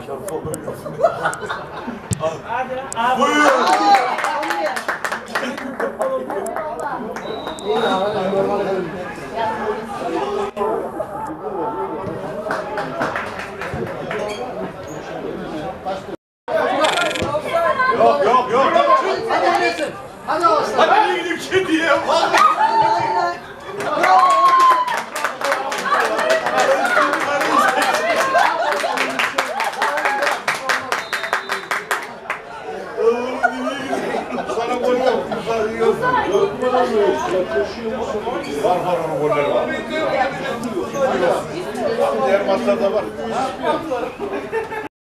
Hadi abi. Buyur. Yok yok yok. Hadi öylesin. Hadi aslan. Hadi gidip kediye. Sana gol yok. Var onun golleri var. Diğer maçlarda var.